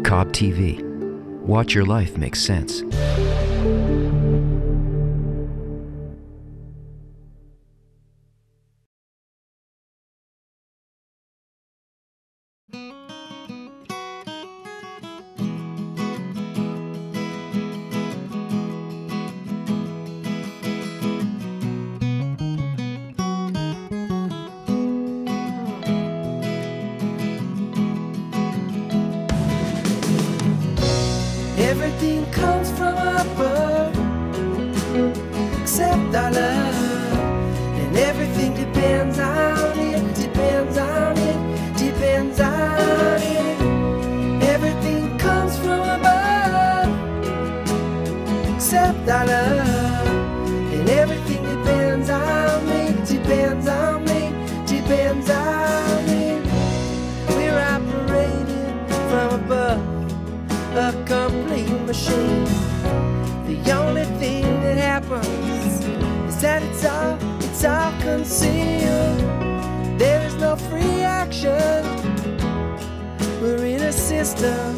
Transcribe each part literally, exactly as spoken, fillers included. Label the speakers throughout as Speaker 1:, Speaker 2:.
Speaker 1: Cobb T V. Watch your life make sense.
Speaker 2: Everything comes from above, except our love. And everything depends on it, depends on it, depends on it. Everything comes from above, except our love. And everything depends on me, depends on me, depends on me. We're operating from above, a complete machine. The only thing that happens is that it's all, it's all concealed. There is no free action. We're in a system.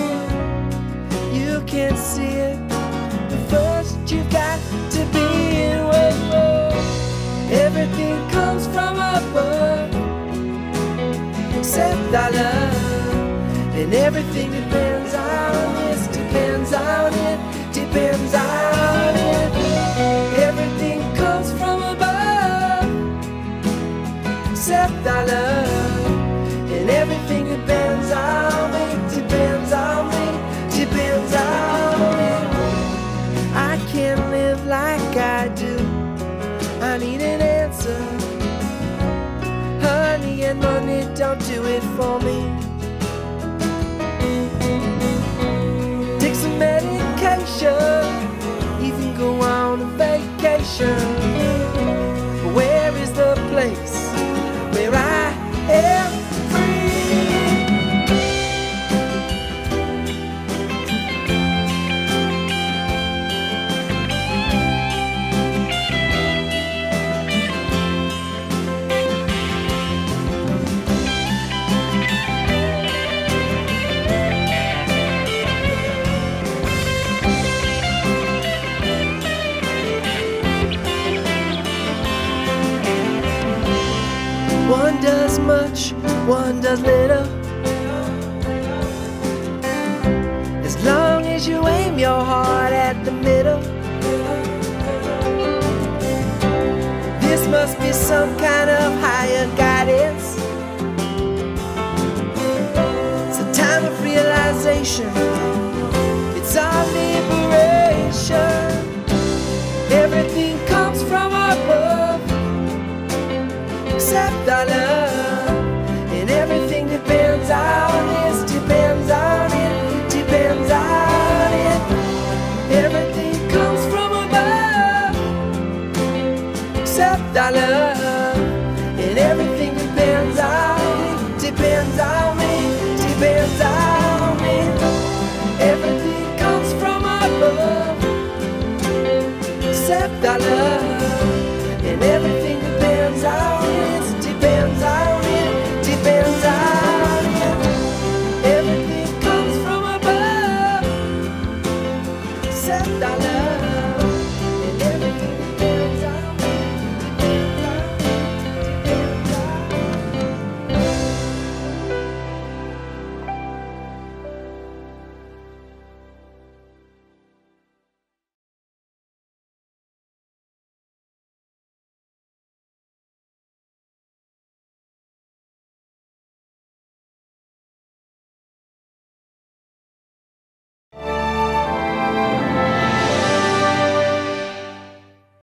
Speaker 2: You can't see it, but first you've got to be in. Whoa, whoa. Everything comes from above, except our love. And everything depends on this, depends on it, depends on it. Everything comes from above, except our love. And everything depends on me, depends on me, depends on me. I can't live like I do. I need an answer. Honey and money don't do it for me. Take some medication, even go on a vacation. But where is the place where I am free? One does much, one does little. As long as you aim your heart at the middle. This must be some kind of higher guidance. It's a time of realization.